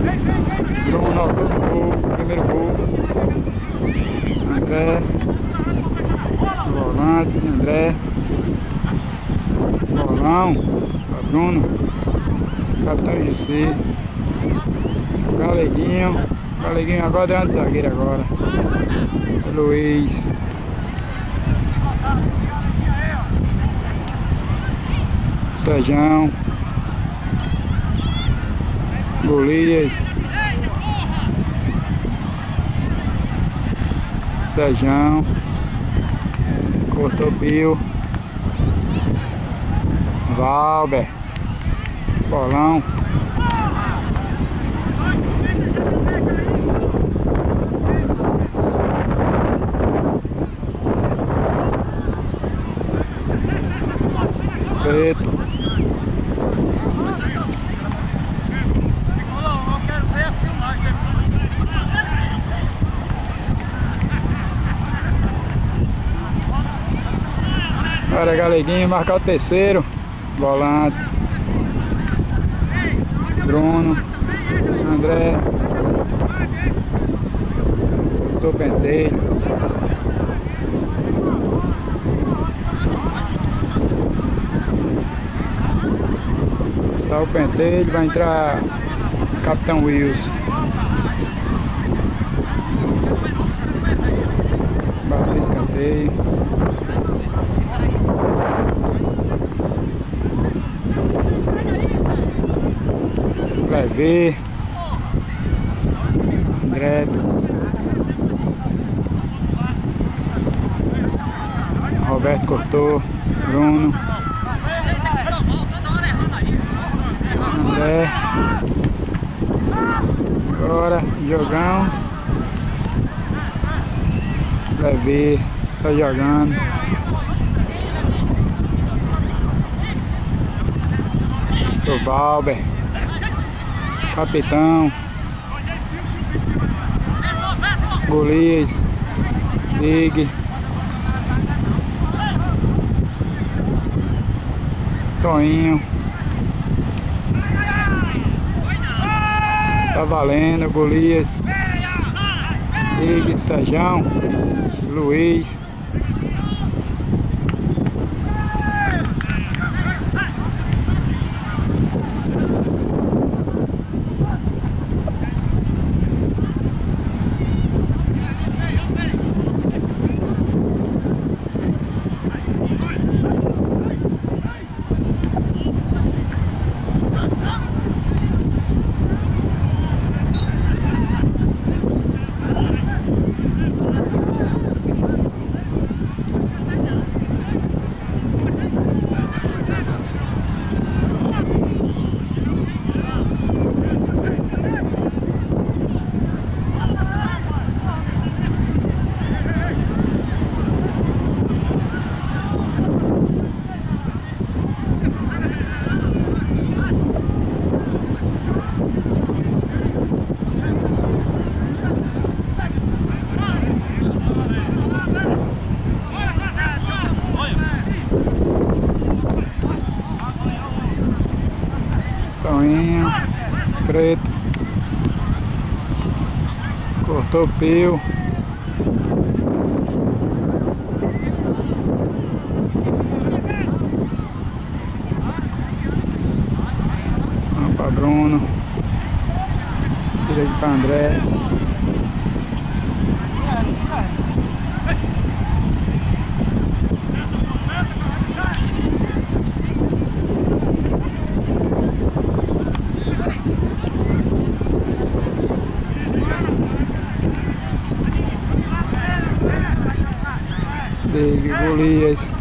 Bruno autor do gol, primeiro gol. André, volante, André, bolão, para Bruno, capitão GC, Galeguinho agora é de zagueiro agora, Luiz, Sejão, Golias, Sejão, cortou Pio, Valber, bolão, Preto, agora Galeguinho marcar o terceiro, volante, Bruno, André, do Pentelho, está o Pentelho, vai entrar Capitão Wilson, bateu escanteio. Levei, André, Roberto cortou, Bruno, André, agora jogão, Levei, sai jogando, o Valber, capitão, Golias, Ligue, Toninho, tá valendo, Golias, Ligue, Sejão, Luiz, Toninho, Preto, cortou o Pio, vamos para Bruno, tira aqui para André, Golias,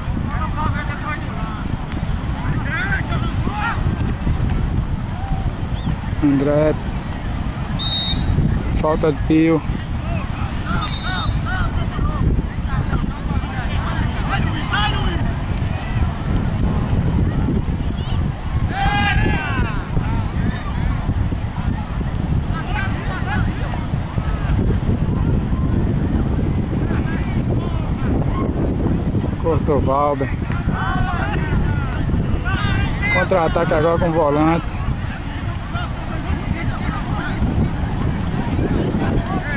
André, falta de Pio, cortou Valber, contra-ataque agora com o volante,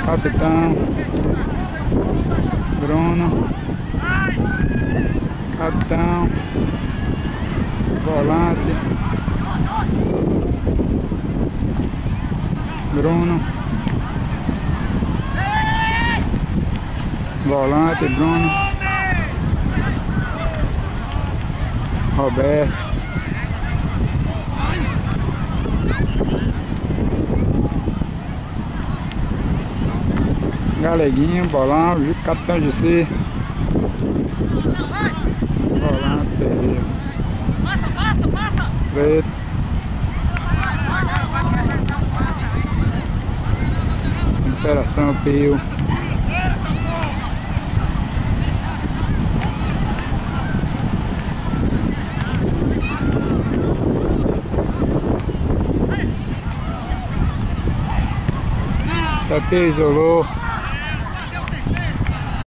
Capitão, Bruno, capitão, volante, Bruno, volante, Bruno, Roberto, Galeguinho, bolão, capitão de si, volante, Pedro, Preto, Operação Pio, Tapê isolou.